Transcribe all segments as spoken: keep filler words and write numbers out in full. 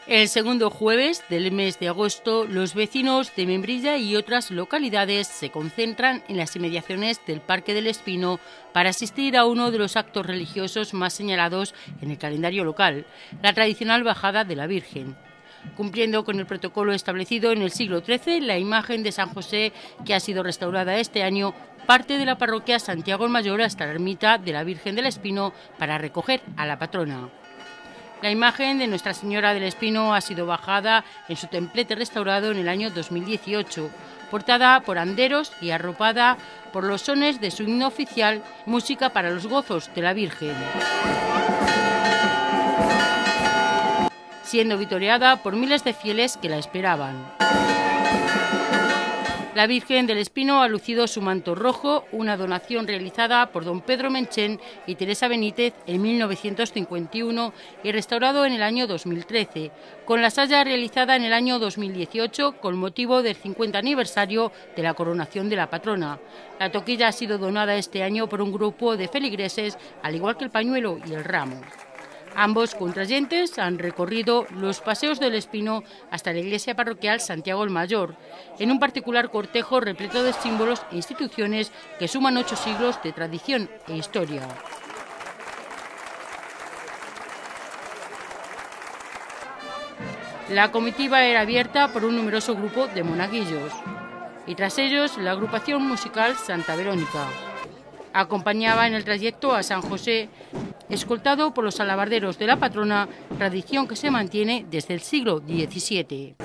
El segundo jueves del mes de agosto, los vecinos de Membrilla y otras localidades se concentran en las inmediaciones del Parque del Espino para asistir a uno de los actos religiosos más señalados en el calendario local, la tradicional bajada de la Virgen. Cumpliendo con el protocolo establecido en el siglo trece, la imagen de San José, que ha sido restaurada este año, parte de la parroquia Santiago el Mayor hasta la ermita de la Virgen del Espino para recoger a la patrona. La imagen de Nuestra Señora del Espino ha sido bajada en su templete restaurado en el año dos mil dieciocho, portada por anderos y arropada por los sones de su himno oficial, Música para los Gozos de la Virgen, siendo vitoreada por miles de fieles que la esperaban. La Virgen del Espino ha lucido su manto rojo, una donación realizada por don Pedro Menchén y Teresa Benítez en mil novecientos cincuenta y uno y restaurado en el año dos mil trece, con la saya realizada en el año dos mil dieciocho con motivo del cincuenta aniversario de la coronación de la patrona. La toquilla ha sido donada este año por un grupo de feligreses, al igual que el pañuelo y el ramo. Ambos contrayentes han recorrido los paseos del Espino hasta la iglesia parroquial Santiago el Mayor, en un particular cortejo repleto de símbolos e instituciones que suman ocho siglos de tradición e historia. La comitiva era abierta por un numeroso grupo de monaguillos, y tras ellos la agrupación musical Santa Verónica. Acompañaba en el trayecto a San José, escoltado por los alabarderos de la patrona, tradición que se mantiene desde el siglo diecisiete.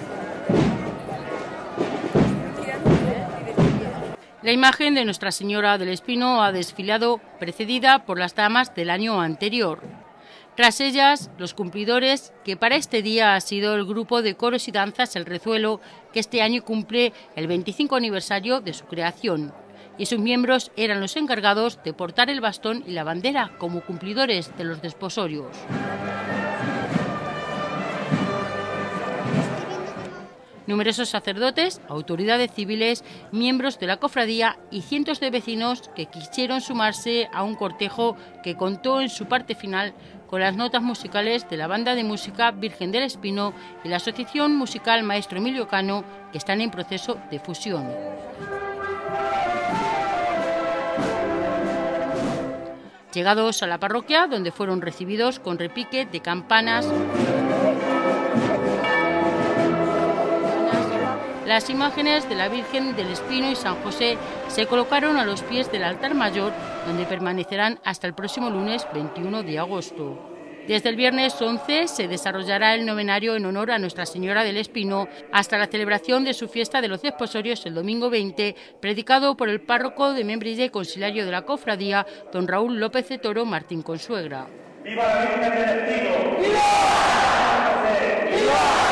La imagen de Nuestra Señora del Espino ha desfilado precedida por las damas del año anterior. Tras ellas, los cumplidores, que para este día ha sido el grupo de coros y danzas El Rezuelo, que este año cumple el veinticinco aniversario de su creación, y sus miembros eran los encargados de portar el bastón y la bandera como cumplidores de los desposorios. Numerosos sacerdotes, autoridades civiles, miembros de la cofradía y cientos de vecinos que quisieron sumarse a un cortejo que contó en su parte final con las notas musicales de la banda de música Virgen del Espino y la asociación musical Maestro Emilio Cano, que están en proceso de fusión. Llegados a la parroquia, donde fueron recibidos con repique de campanas, las imágenes de la Virgen del Espino y San José se colocaron a los pies del altar mayor, donde permanecerán hasta el próximo lunes veintiuno de agosto. Desde el viernes once se desarrollará el novenario en honor a Nuestra Señora del Espino hasta la celebración de su fiesta de los desposorios el domingo veinte, predicado por el párroco de Membrilla y conciliario de la cofradía, don Raúl López de Toro Martín Consuegra. ¡Viva la Virgen del Espino! ¡Viva! ¡Viva!